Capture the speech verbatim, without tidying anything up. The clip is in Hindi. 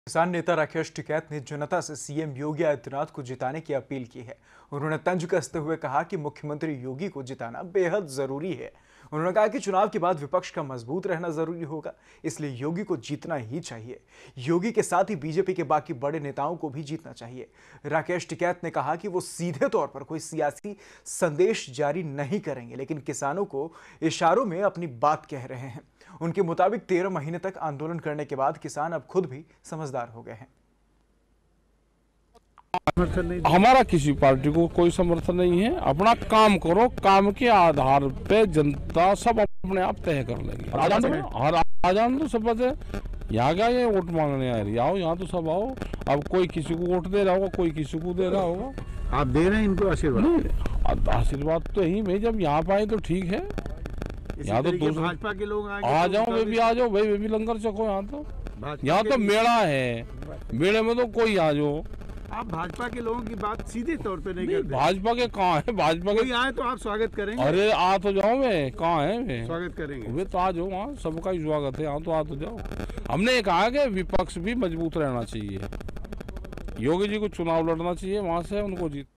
किसान नेता राकेश टिकैत ने जनता से सीएम योगी आदित्यनाथ को जिताने की अपील की है। उन्होंने तंज कसते हुए कहा कि मुख्यमंत्री योगी को जिताना बेहद जरूरी है। उन्होंने कहा कि चुनाव के बाद विपक्ष का मजबूत रहना जरूरी होगा, इसलिए योगी को जीतना ही चाहिए। योगी के साथ ही बीजेपी के बाकी बड़े नेताओं को भी जीतना चाहिए। राकेश टिकैत ने कहा कि वो सीधे तौर पर कोई सियासी संदेश जारी नहीं करेंगे, लेकिन किसानों को इशारों में अपनी बात कह रहे हैं। उनके मुताबिक तेरह महीने तक आंदोलन करने के बाद किसान अब खुद भी समझदार हो गए हैं। हमारा किसी पार्टी को कोई समर्थन नहीं है। अपना काम करो, काम के आधार पे जनता सब अपने आप तय कर लेंगे। हर आजान तो सब है। यहाँ क्या ये वोट मांगने आ रही आओ, यहाँ तो सब आओ। अब कोई किसी को वोट दे रहा होगा, कोई किसी को दे रहा होगा। आप दे रहे हैं इनको आशीर्वाद? आशीर्वाद तो ही मैं जब यहाँ पाए तो ठीक है। यहाँ तो भाजपा के लोग आ जाओ, वे भी आ जाओ भाई, वे भी लंगर चको। यहाँ तो यहाँ तो मेला है, मेले में तो कोई आ जाओ। आप भाजपा के लोगों की बात सीधे तौर पे नहीं, नहीं करते। भाजपा के कहाँ है? भाजपा के आए तो आप स्वागत करेंगे? अरे आ तो जाओ, मैं कहाँ है मैं स्वागत करेंगे। वे तो आ जाओ, वहाँ सबका ही स्वागत है। यहाँ तो आ तो जाओ। हमने ये कहा कि विपक्ष भी मजबूत रहना चाहिए। योगी जी को चुनाव लड़ना चाहिए, वहां से उनको जीत